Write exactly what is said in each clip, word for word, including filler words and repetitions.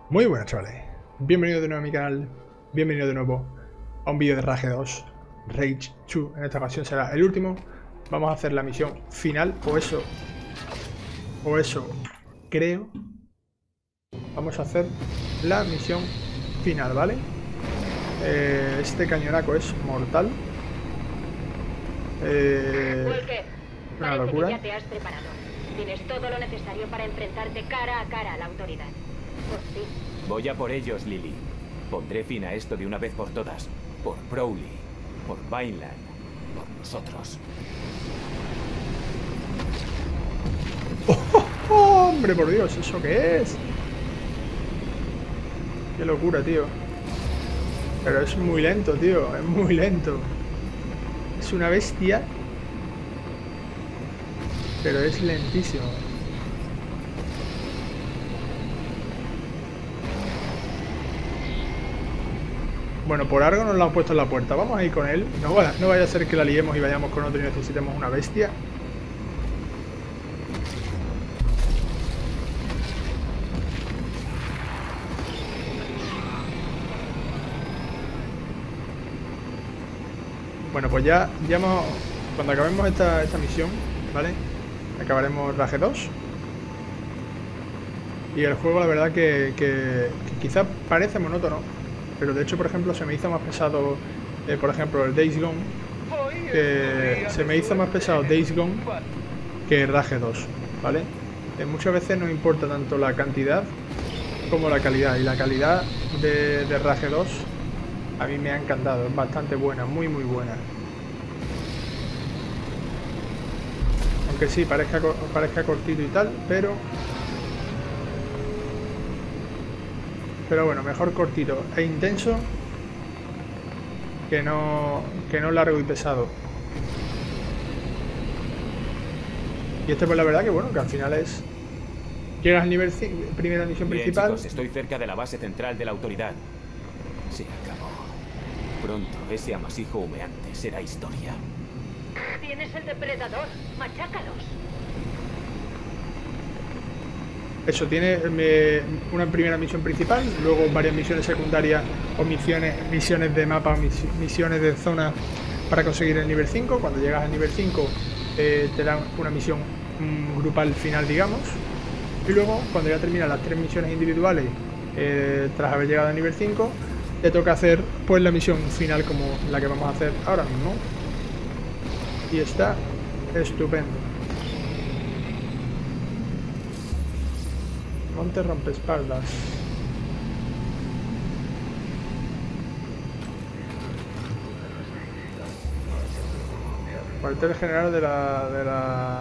Muy buenas, chavales, bienvenidos de nuevo a mi canal, bienvenidos de nuevo a un vídeo de Rage dos, Rage dos. En esta ocasión será el último. Vamos a hacer la misión final, o eso, o eso creo. Vamos a hacer la misión final, ¿vale? Eh, este cañonaco es mortal. Eh, Walker, una parece locura. que ya te has preparado. Tienes todo lo necesario para enfrentarte cara a cara a la autoridad. Por fin. Voy a por ellos, Lily. Pondré fin a esto de una vez por todas. Por Prowley, por Vineland, por nosotros. ¡Oh, oh, hombre, por Dios! ¿Eso qué es? ¡Qué locura, tío! Pero es muy lento, tío. Es muy lento. Es una bestia. Pero es lentísimo. Bueno, por algo nos lo han puesto en la puerta. Vamos a ir con él. No vaya, no vaya a ser que la liemos y vayamos con otro y necesitemos una bestia. Bueno, pues ya, ya hemos... Cuando acabemos esta, esta misión, ¿vale? Acabaremos Rage dos. Y el juego, la verdad, que, que, que quizá parece monótono. Pero de hecho, por ejemplo, se me hizo más pesado, eh, por ejemplo, el Days Gone. Que se me hizo más pesado Days Gone que Rage dos, ¿vale? Eh, muchas veces no importa tanto la cantidad como la calidad. Y la calidad de, de Rage dos a mí me ha encantado. Es bastante buena, muy muy buena. Aunque sí, parezca, parezca cortito y tal, pero... Pero bueno, mejor cortito e intenso que no, que no largo y pesado. Y este pues la verdad que bueno, que al final es... Llegas al nivel cinco, primera misión Bien, principal. chicos, estoy cerca de la base central de la autoridad. Se acabó. Pronto ese amasijo humeante será historia. Tienes el depredador. Machácalos. Eso, tiene me, una primera misión principal, luego varias misiones secundarias o misiones, misiones de mapa, mis, misiones de zona para conseguir el nivel cinco. Cuando llegas al nivel cinco eh, te dan una misión um, grupal final, digamos. Y luego, cuando ya terminas las tres misiones individuales, eh, tras haber llegado al nivel cinco, te toca hacer pues la misión final como la que vamos a hacer ahora mismo. Y está estupendo. Monte Rompespaldas. Cuartel general de la, de la...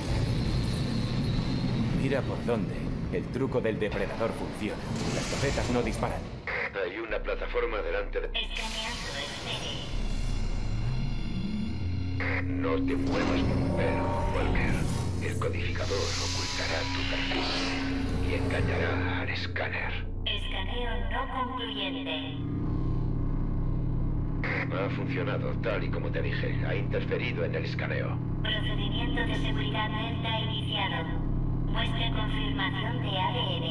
Mira por dónde. El truco del depredador funciona. Las torretas no disparan. Hay una plataforma delante de... No te muevas, pero, Walker, el codificador ocultará tu perfil y engañará al escáner. Escaneo no concluyente. Ha funcionado tal y como te dije. Ha interferido en el escaneo. Procedimiento de seguridad delta iniciado. Muestre confirmación de A D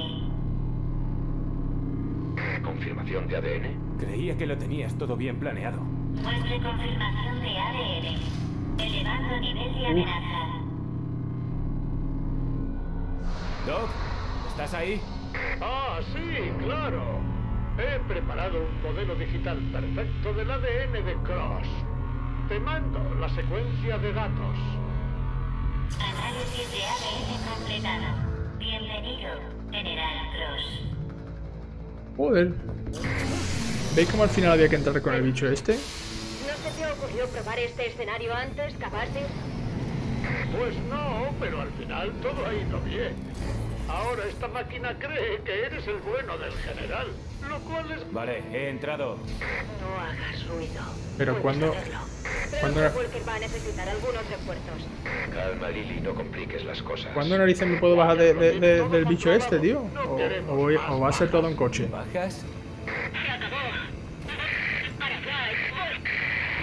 N. ¿Confirmación de A D N? Creía que lo tenías todo bien planeado. Muestre confirmación de A D N. Elevando nivel de amenaza. Doc, ¿estás ahí? Ah, sí, claro. He preparado un modelo digital perfecto del A D N de Cross. Te mando la secuencia de datos. Análisis de A D N completado. Bienvenido, General Cross. Joder. ¿Veis cómo al final había que entrar con el bicho este? ¿No se te ocurrió probar este escenario antes, Cavasi? Pues no, pero al final todo ha ido bien. Ahora esta máquina cree que eres el bueno del general, lo cual es... Vale, he entrado. No hagas ruido. Pero Puedes cuando... hacerlo. Creo cuando- que Walker va a necesitar algunos refuerzos. Calma, Lily, no compliques las cosas. ¿Cuándo narices me puedo bajar de, de- de- del bicho este, tío? O, o voy- o va a ser todo en coche. ¿Bajas? ¡Se acabó! ¡Para acá, Walker!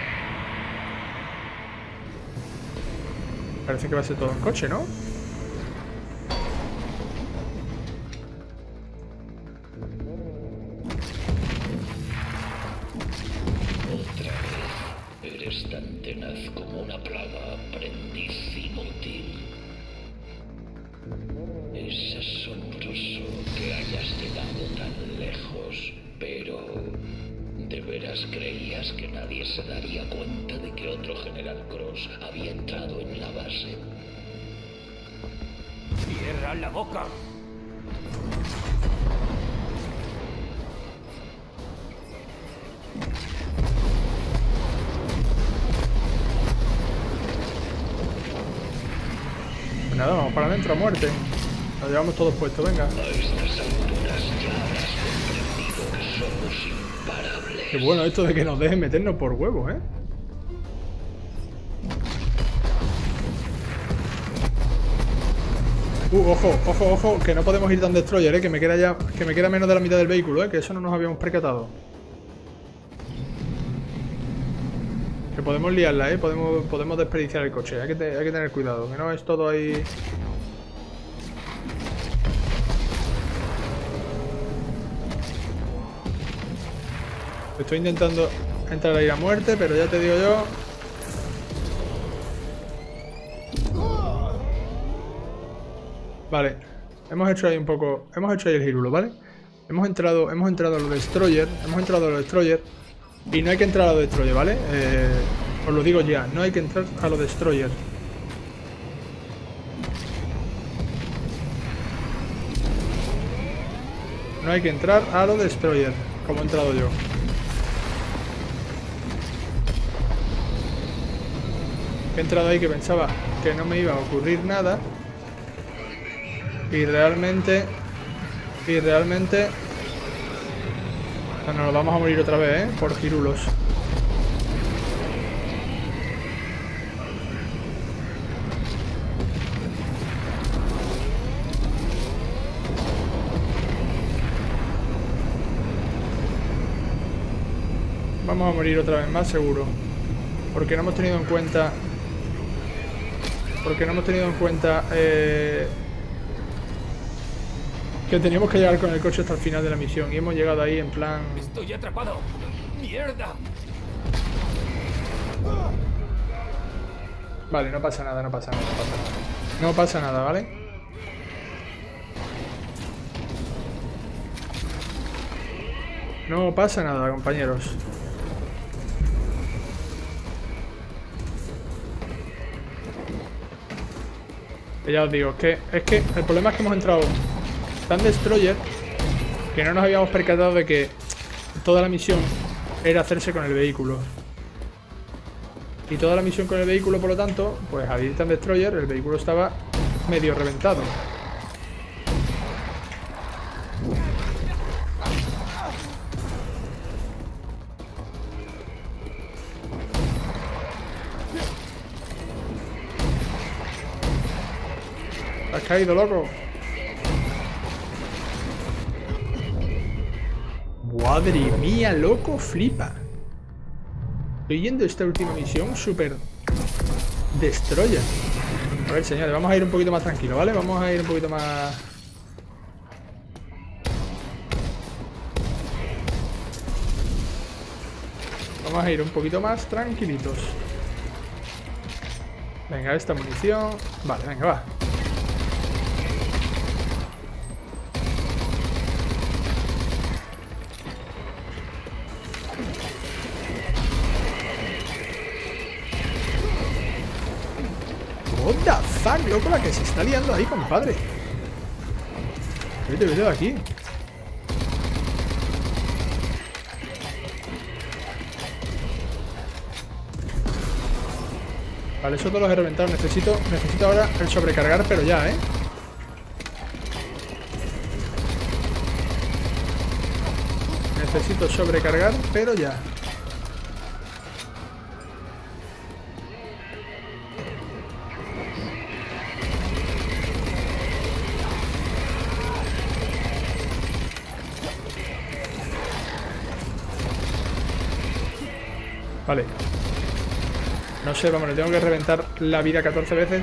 Parece que va a ser todo en coche, ¿no? Otra vez. Eres tan tenaz como una plaga, aprendiz inútil. Es asombroso que hayas llegado tan lejos, pero ¿de veras creías que nadie se daría cuenta de que otro General Cross había entrado en la base? ¡Cierra la boca! Pues nada, vamos para adentro a muerte. Lo llevamos todos puestos, venga. A estas alturas ya habrás comprendido que somos imparables. Qué bueno esto de que nos dejen meternos por huevos, ¿eh? Uh, ojo, ojo, ojo, que no podemos ir tan destroyer, ¿eh? Que me queda ya, que me queda menos de la mitad del vehículo, ¿eh? Que eso no nos habíamos percatado. Que podemos liarla, ¿eh? Podemos, podemos desperdiciar el coche. Hay que, te, hay que tener cuidado, que no es todo ahí... Estoy intentando entrar ahí a muerte, pero ya te digo yo... Vale, hemos hecho ahí un poco... Hemos hecho ahí el girulo, ¿vale? Hemos entrado, hemos entrado a los destroyer, hemos entrado a los destroyer y no hay que entrar a los destroyer, ¿vale? Eh, os lo digo ya, no hay que entrar a los destroyer. No hay que entrar a los destroyer, como he entrado yo. He entrado ahí que pensaba que no me iba a ocurrir nada. Y realmente... Y realmente... Bueno, nos vamos a morir otra vez, ¿eh? Por girulos. Vamos a morir otra vez más, seguro. Porque no hemos tenido en cuenta... Porque no hemos tenido en cuenta... Eh... Que teníamos que llegar con el coche hasta el final de la misión. Y hemos llegado ahí en plan... ¡Estoy atrapado! ¡Mierda! Vale, no pasa nada, no pasa nada, no pasa nada. No pasa nada, ¿vale? No pasa nada, compañeros. Y ya os digo, es que, es que el problema es que hemos entrado tan destroyer que no nos habíamos percatado de que toda la misión era hacerse con el vehículo. Y toda la misión con el vehículo, por lo tanto, pues al ir tan destroyer, el vehículo estaba medio reventado. ¿Has caído, loco? Madre mía, loco, flipa. Estoy yendo esta última misión súper destroyer. A ver, señores, vamos a ir un poquito más tranquilo, ¿vale? Vamos a ir un poquito más... Vamos a ir un poquito más tranquilitos. Venga, esta munición... Vale, venga, va. What the fuck, loco, la que se está liando ahí, compadre. Vete, vete de aquí. Vale, eso todos los he reventado. Necesito, necesito ahora el sobrecargar, pero ya, ¿eh? Necesito sobrecargar, pero ya. Vale. No sé, vamos, le tengo que reventar la vida catorce veces.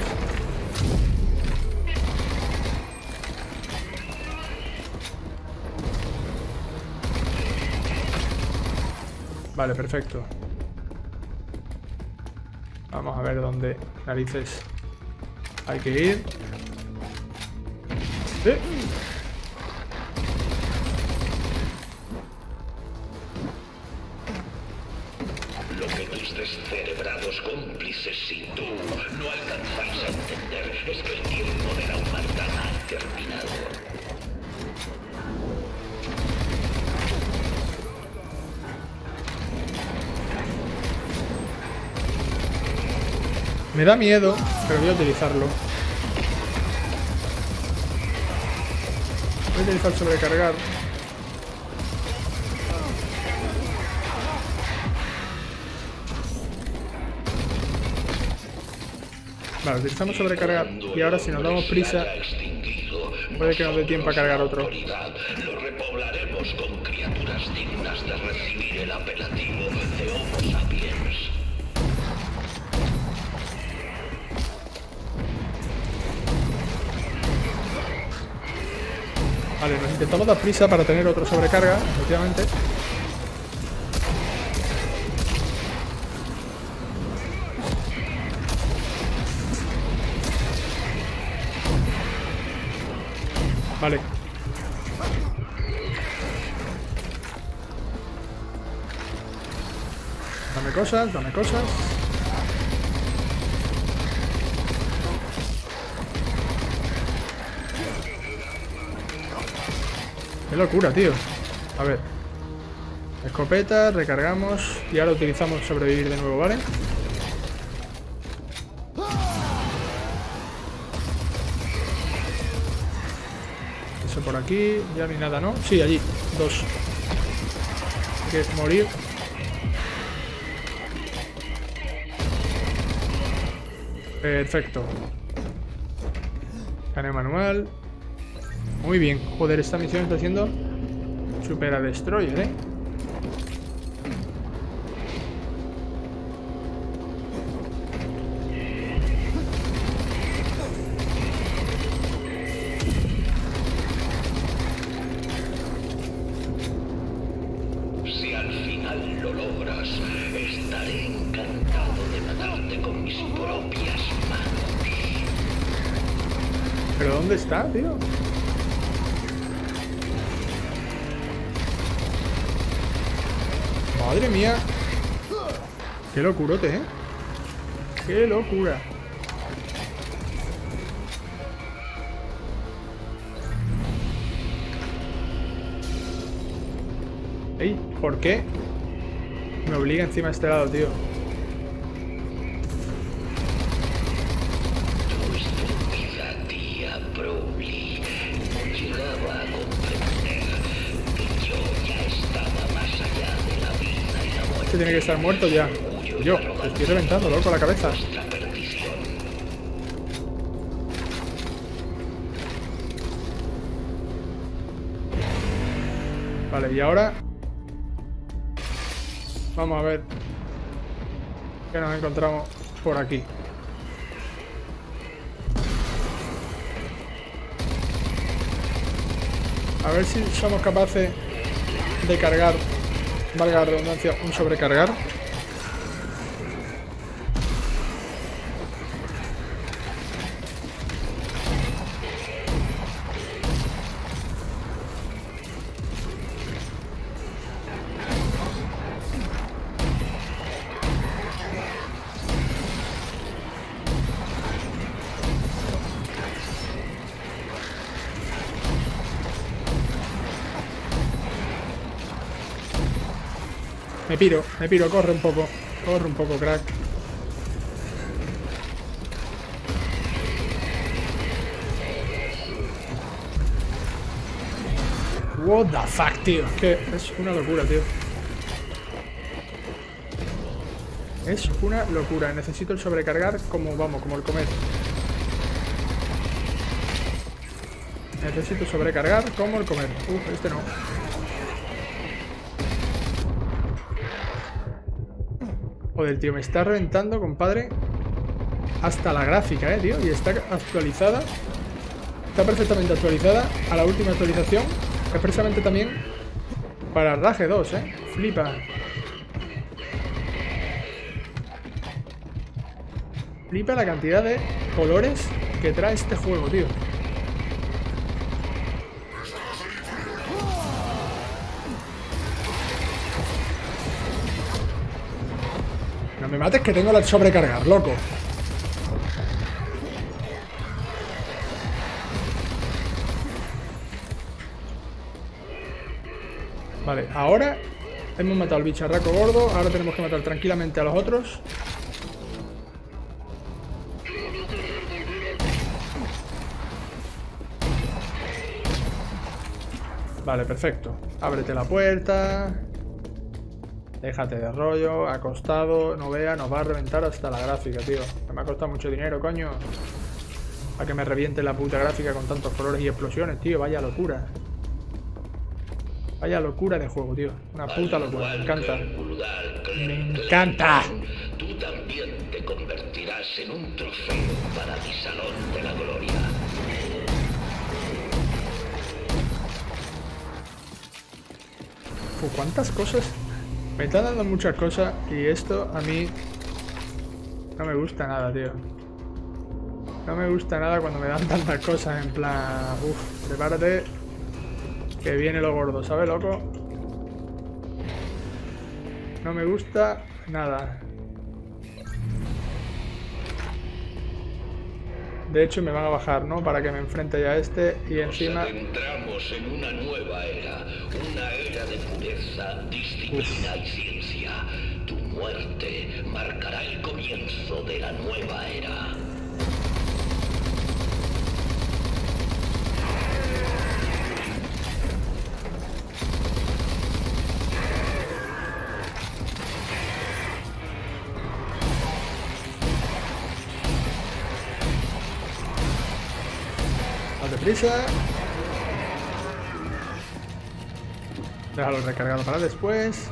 Vale, perfecto. Vamos a ver dónde narices hay que ir. ¿Eh? Lo que tus descerebrados cómplices y tú no alcanzáis a entender es que el tiempo de la humanidad ha terminado. Me da miedo, pero voy a utilizarlo. Voy a utilizar sobrecargar. Vale, utilizamos sobrecargar y ahora si nos damos prisa puede que nos dé tiempo a cargar otro. Lo repoblaremos con criaturas dignas de recibir el apelativo de Homo sapiens. Vale, nos intentamos dar prisa para tener otro sobrecarga, efectivamente. Vale. Dame cosas, dame cosas. Qué locura, tío. A ver. Escopeta, recargamos. Y ahora utilizamos sobrevivir de nuevo, ¿vale? Eso por aquí. Ya ni nada, ¿no? Sí, allí. Dos. Hay que morir. Perfecto. Caneo manual. Muy bien. Joder, esta misión está siendo Super a Destroyer, ¿eh? Si al final lo logras, estaré encantado de matarte con mis propias manos. ¿Pero dónde está, tío? Madre mía. Qué locurote, ¿eh? Qué locura. Ey, ¿por qué? Me obliga encima a este lado, tío. Tu estúpida tía Browley no llegaba a comprender que yo ya estaba más allá de la vida y la muerte. Este tiene que estar muerto ya. Yo, te estoy reventando, loco, la cabeza. Nuestra perdición. Vale, y ahora vamos a ver qué nos encontramos por aquí. A ver si somos capaces de cargar, valga la redundancia, un sobrecargar. Me piro, me piro, corre un poco. Corre un poco, crack. What the fuck, tío. Es que es una locura, tío. Es una locura. Necesito el sobrecargar como, vamos, como el comer. Necesito sobrecargar como el comer. Uf, este no. Joder, tío, me está reventando, compadre. Hasta la gráfica, eh, tío. Y está actualizada. Está perfectamente actualizada a la última actualización. Expresamente también para Rage dos, eh. Flipa. flipa la cantidad de colores que trae este juego, tío. No me mates que tengo la sobrecargar, loco. Vale, ahora hemos matado al bicharraco gordo. Ahora tenemos que matar tranquilamente a los otros. Vale, perfecto. Ábrete la puerta. Déjate de rollo, acostado, no vea, nos va a reventar hasta la gráfica, tío. Que me ha costado mucho dinero, coño. Para que me reviente la puta gráfica con tantos colores y explosiones, tío. Vaya locura. Vaya locura de juego, tío. Una puta locura, me encanta. Me encanta. Tú también te convertirás en un trofeo para mi salón de la gloria. Uf, ¿cuántas cosas? Me están dando muchas cosas y esto a mí no me gusta nada, tío. No me gusta nada cuando me dan tantas cosas en plan... Uff, prepárate que viene lo gordo, ¿sabes, loco? No me gusta nada. De hecho me van a bajar, ¿no? Para que me enfrente ya a este y encima... Nos adentramos en una nueva era. Una era de pureza, disciplina y ciencia. Tu muerte marcará el comienzo de la nueva era. Date prisa. Déjalo recargado para después.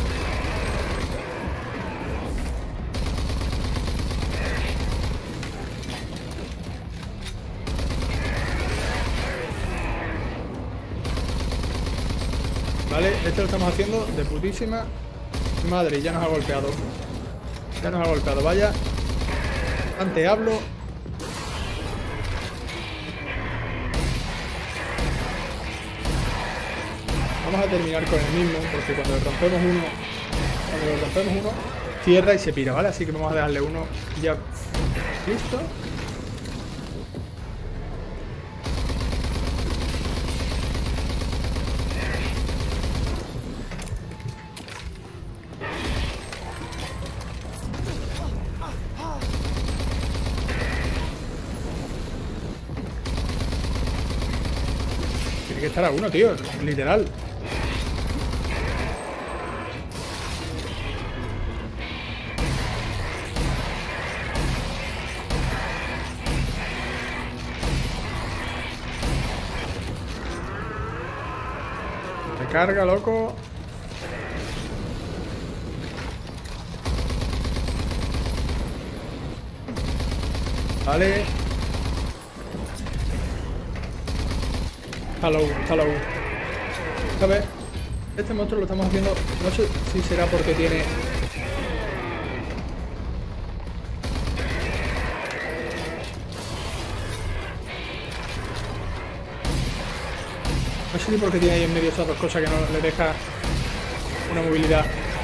Vale, esto lo estamos haciendo de putísima madre. Ya nos ha golpeado. Ya nos ha golpeado, vaya. Antes hablo. Vamos a terminar con el mismo, porque cuando le rompemos uno, cuando le rompemos uno, cierra y se pira, ¿vale? Así que vamos a darle uno ya. ¿Listo? Tiene que estar a uno, tío, literal. Carga, loco. Vale. Hello, hello. A ver, este monstruo lo estamos haciendo. No sé si será porque tiene... No sé si porque tiene ahí en medio esas dos cosas que no le deja una movilidad.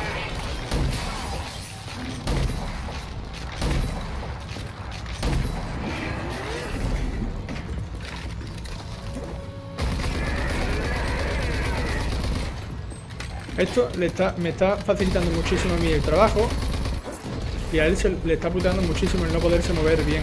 Esto le está, me está facilitando muchísimo a mí el trabajo y a él se le está puteando muchísimo el no poderse mover bien.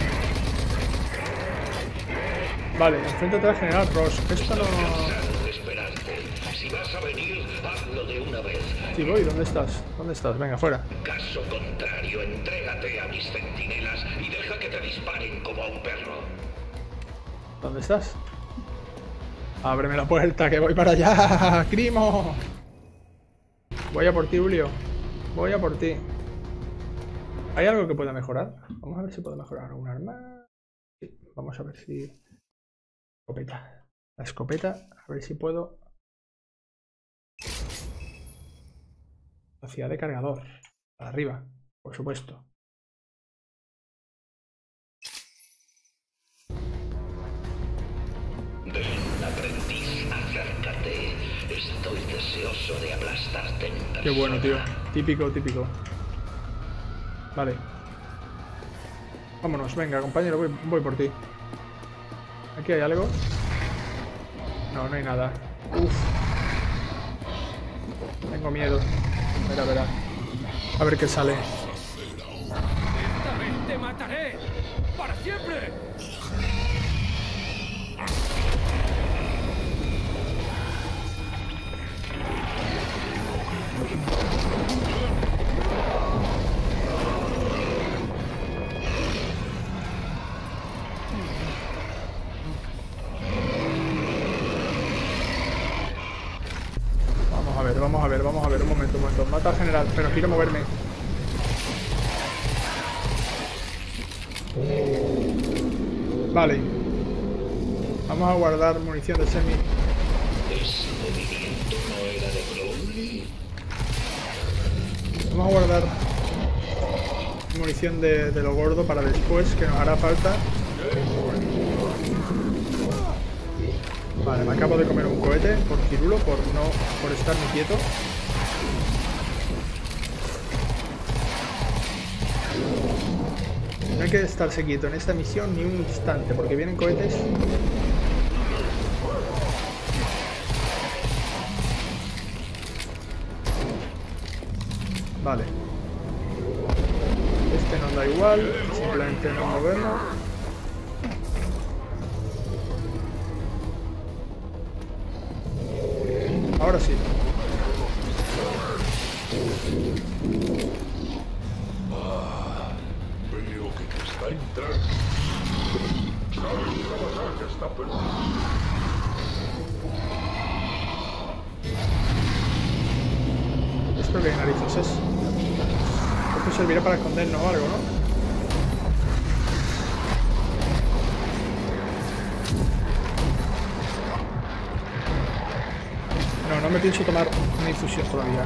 Vale, enfréntate al general Ross. Esto no... Si vas a venir, hazlo de una vez. Sí, voy. ¿Dónde estás? ¿Dónde estás? Venga, fuera. Caso contrario, entrégate a mis centinelas y deja que te disparen como a un perro. ¿Dónde estás? Ábreme la puerta, que voy para allá. ¡Crimo! Voy a por ti, Julio. Voy a por ti. ¿Hay algo que pueda mejorar? Vamos a ver si puedo mejorar un arma. Sí, vamos a ver si... Escopeta. La escopeta, a ver si puedo... Velocidad de cargador. Para arriba, por supuesto. muerte. Estoy deseoso de aplastarte en persona. Qué bueno, tío. Típico, típico. Vale. Vámonos, venga, compañero, voy, voy por ti. ¿Aquí hay algo? No, no hay nada. Uf. Tengo miedo. Verá, verá. A ver qué sale. ¡Esta vez te mataré! ¡Para siempre! Vamos a ver, vamos a ver, vamos a ver. Un momento, un momento. Mata al general, pero quiero moverme. Vale. Vamos a guardar munición de semi. ¿Ese movimiento no era de Crowley? Vamos a guardar munición de, de lo gordo para después, que nos hará falta. Vale, me acabo de comer un cohete por cirulo, por no por estar muy quieto. No hay que estarse quieto en esta misión ni un instante, porque vienen cohetes. Vale. Este nos da igual, simplemente nos movemos. Ahora sí. Veo que te está entrando. Sabes que la batalla está perdida. ¿Esto qué narices es? Esto servirá para escondernos o algo, ¿no? No, no me pienso tomar una infusión todavía.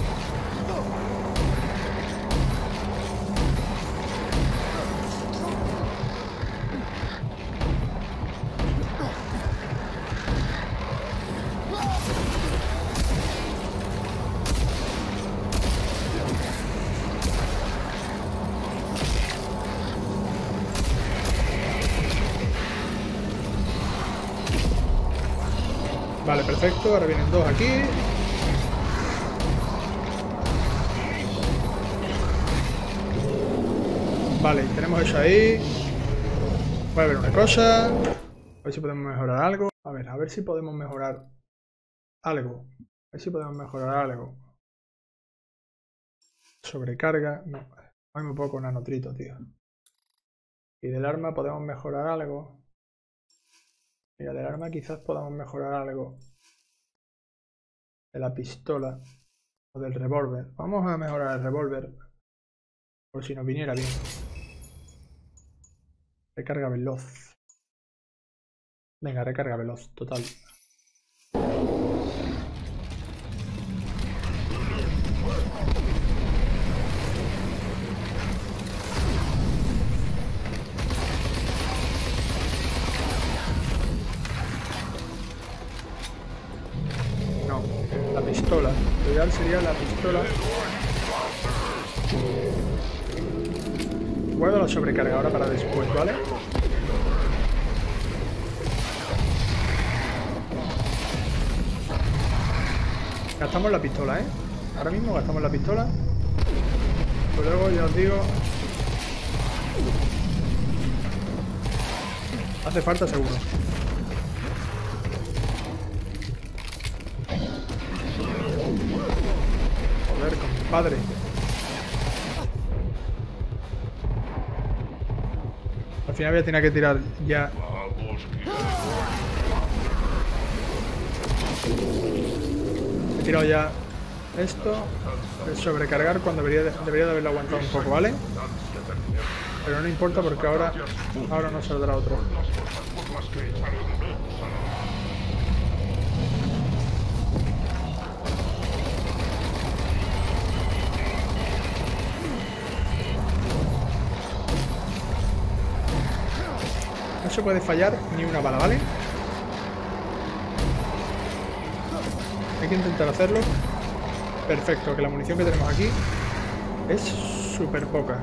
Vale, perfecto. Ahora vienen dos aquí. Vale, tenemos eso ahí. Voy a ver una cosa. A ver si podemos mejorar algo. A ver, a ver si podemos mejorar algo. A ver si podemos mejorar algo. Sobrecarga. No, hay muy poco nanotrito, tío. Y del arma podemos mejorar algo. Mira, del arma quizás podamos mejorar algo. De la pistola. O del revólver. Vamos a mejorar el revólver. Por si nos viniera bien. Recarga veloz. Venga, recarga veloz, total. No, la pistola. Lo ideal sería la pistola. Guardo la sobrecarga ahora para después, ¿vale? Gastamos la pistola, ¿eh? Ahora mismo gastamos la pistola. Pues luego ya os digo... Hace falta seguro. Joder, compadre. Al final voy a tener que tirar ya. He tirado ya esto. El sobrecargar cuando debería de, debería de haberlo aguantado un poco, ¿vale? Pero no importa porque ahora, ahora no saldrá otro. No se puede fallar ni una bala, ¿vale? Hay que intentar hacerlo. Perfecto, que la munición que tenemos aquí es súper poca.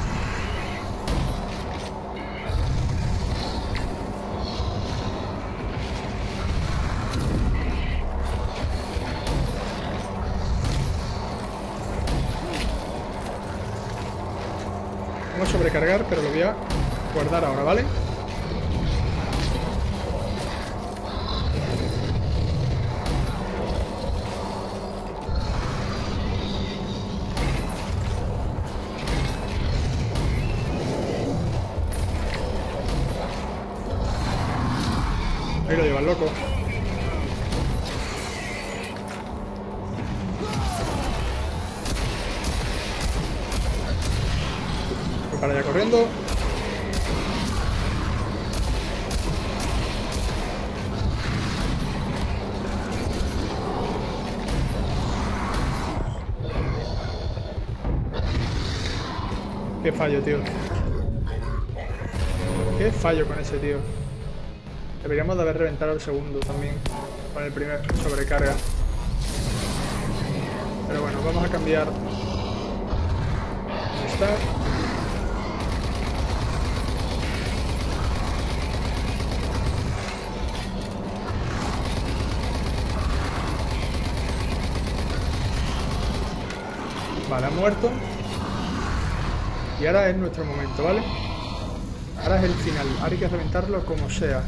Vamos a sobrecargar, pero lo voy a guardar ahora, ¿vale? Ahí lo lleva el loco. Voy para allá corriendo. Qué fallo, tío. Qué fallo con ese tío. Deberíamos de haber reventado el segundo también, con el primer sobrecarga. Pero bueno, vamos a cambiar. Ahí está. Vale, ha muerto. Y ahora es nuestro momento, ¿vale? Ahora es el final. Ahora hay que reventarlo como sea.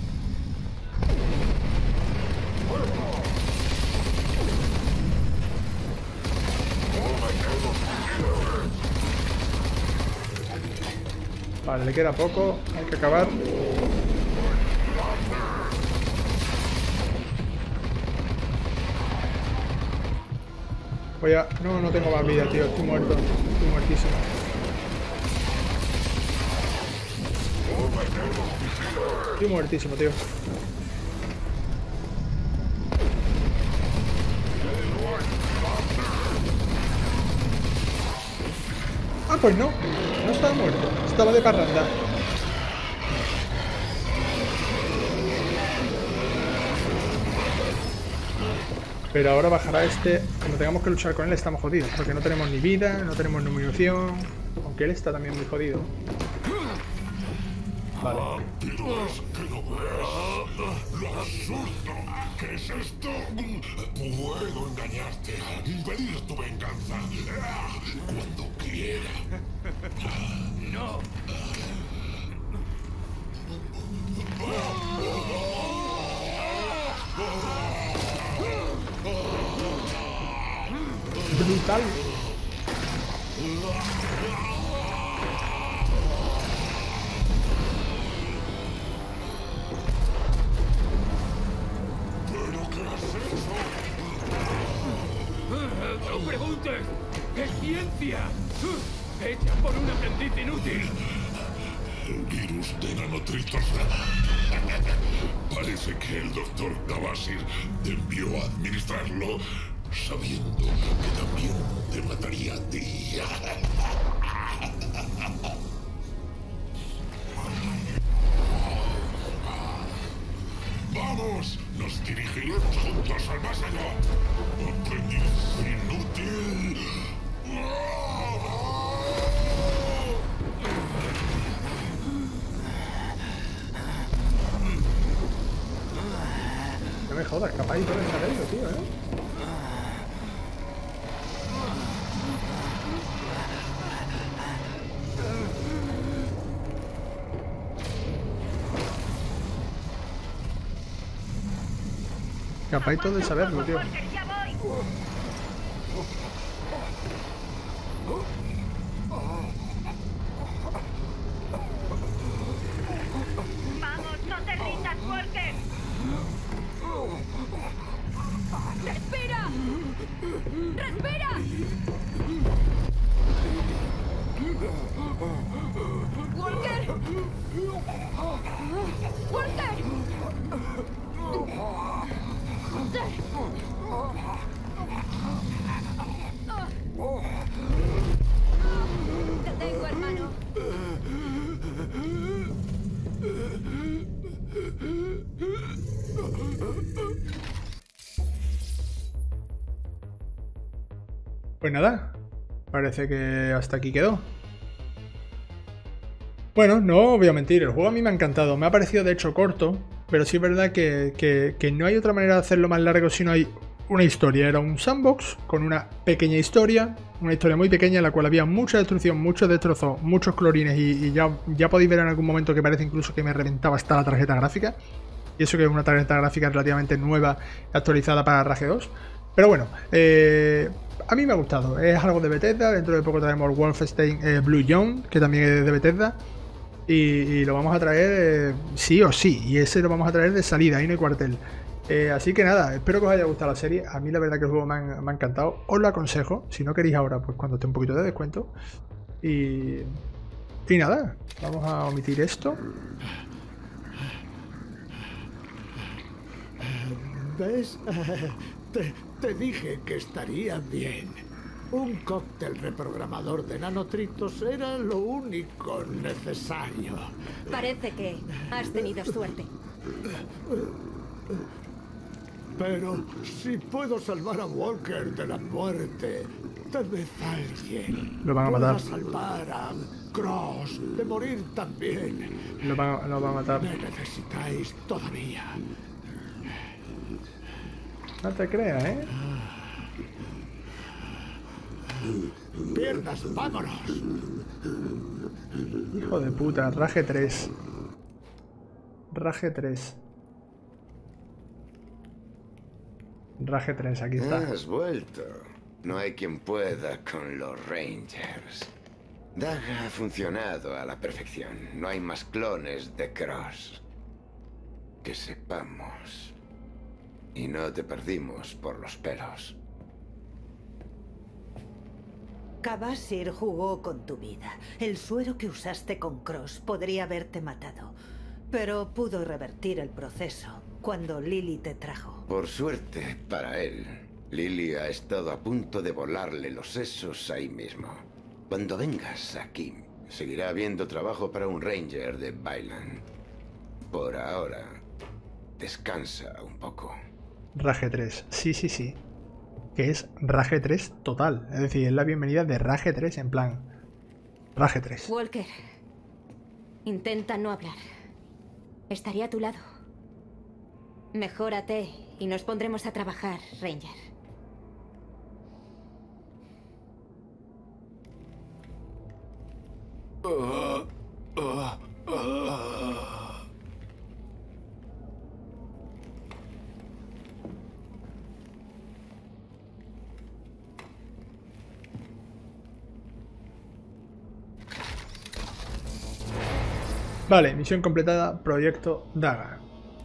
Vale, le queda poco, hay que acabar. Voy a... No, no tengo más vida, tío, estoy muerto. Estoy muertísimo. Estoy muertísimo, tío. Ah, pues no. No estaba muerto. Estaba de parranda. Pero ahora bajará este... Cuando tengamos que luchar con él estamos jodidos. Porque no tenemos ni vida, no tenemos ni munición. Aunque él está también muy jodido. Vale. Pero es que no ves lo absurdo que es esto. Puedo engañarte, impedir tu venganza cuando quiera. ¡No! Brutal. ¡No preguntes! ¡Es ciencia! ¡Hecha por un aprendiz inútil! Virus de nanotritos. Parece que el doctor Gavasir te envió a administrarlo sabiendo que también te mataría a ti. ¡Vamos! Nos dirigiremos juntos al más allá. ¡Aprendiz inútil! No me jodas, capaz y todo el saberlo, tío, ¿eh? Capaz y todo el saberlo, tío. ¡Vamos, no te rindas, Walker! ¡Respira! ¡Respira! ¡Walker! ¡Walker! Te tengo, hermano. Pues nada, parece que hasta aquí quedó. Bueno, no voy a mentir, el juego a mí me ha encantado. Me ha parecido de hecho corto, pero sí es verdad que, que, que no hay otra manera de hacerlo más largo si no hay una historia. Era un sandbox con una pequeña historia, una historia muy pequeña en la cual había mucha destrucción, muchos destrozos, muchos clorines y, y ya, ya podéis ver en algún momento que parece incluso que me reventaba hasta la tarjeta gráfica. Y eso que es una tarjeta gráfica relativamente nueva, actualizada para R A G dos. Pero bueno, eh, a mí me ha gustado. Es algo de Bethesda. Dentro de poco traemos Wolfenstein eh, Blue Zone, que también es de Bethesda. Y, y lo vamos a traer eh, sí o sí. Y ese lo vamos a traer de salida, ahí no hay cuartel. Eh, así que nada, espero que os haya gustado la serie. A mí la verdad que el juego me ha, me ha encantado. Os lo aconsejo. Si no queréis ahora, pues cuando esté un poquito de descuento. Y, y nada, vamos a omitir esto. ¿Ves? Te, te dije que estaría bien. Un cóctel reprogramador de nanotritos era lo único necesario. Parece que has tenido suerte. Pero si puedo salvar a Walker de la muerte, tal vez alguien Lo van a matar. pueda salvar a Cross de morir también. Lo van, lo van a matar. Me necesitáis todavía. No te creas, ¿eh? Piernas, vámonos. Hijo de puta, Rage tres. Rage tres. Rage tres, aquí está. Has vuelto. No hay quien pueda con los Rangers. Daga ha funcionado a la perfección. No hay más clones de Cross. Que sepamos. Y no te perdimos por los pelos. Kvasir jugó con tu vida. El suero que usaste con Cross podría haberte matado. Pero pudo revertir el proceso cuando Lily te trajo. Por suerte para él, Lily ha estado a punto de volarle los sesos ahí mismo. Cuando vengas aquí, seguirá habiendo trabajo para un Ranger de Vineland. Por ahora, descansa un poco. Rage tres, sí, sí, sí. Que es Rage tres total. Es decir, es la bienvenida de Rage tres en plan. Rage tres. Walker, intenta no hablar. Estaré a tu lado. Mejórate y nos pondremos a trabajar, Ranger. Uh, uh, uh. Vale, misión completada, proyecto Daga.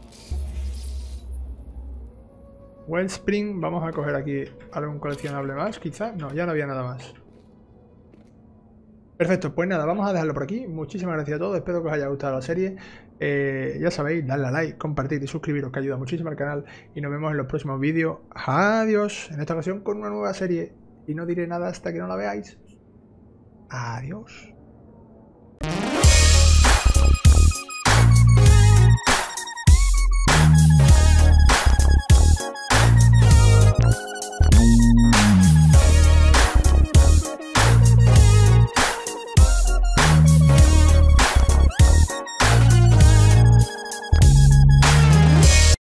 Wellspring, vamos a coger aquí algún coleccionable más, quizá. No, ya no había nada más. Perfecto, pues nada, vamos a dejarlo por aquí. Muchísimas gracias a todos, espero que os haya gustado la serie. Eh, ya sabéis, dadle a like, compartir y suscribiros, que ayuda muchísimo al canal. Y nos vemos en los próximos vídeos. Adiós, en esta ocasión con una nueva serie. Y no diré nada hasta que no la veáis. Adiós.